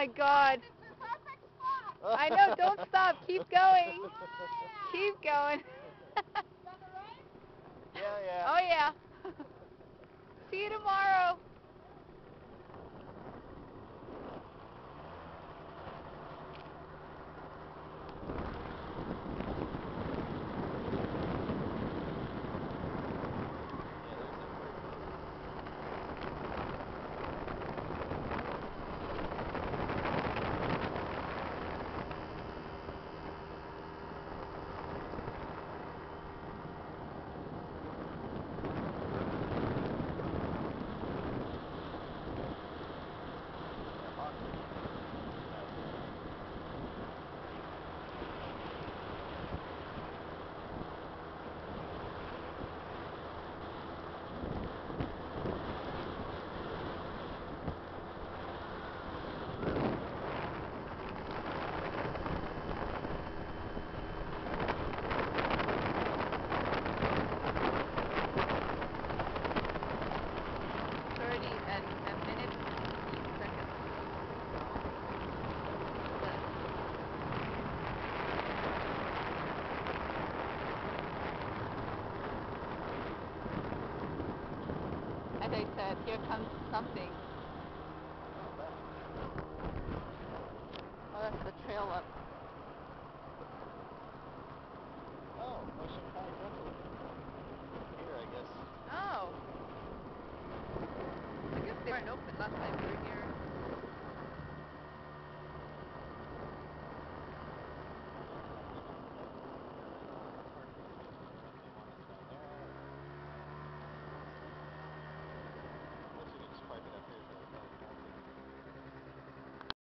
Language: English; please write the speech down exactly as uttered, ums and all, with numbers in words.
my God. I know, don't stop. Keep going. Keep going. Yeah, yeah. Oh, yeah. See you tomorrow. thirty and a minute, fifteen seconds. As I said, here comes something. Oh, that's the trail up. Oh, Ocean County Rental. Here, I guess. Oh. I guess they weren't open last time.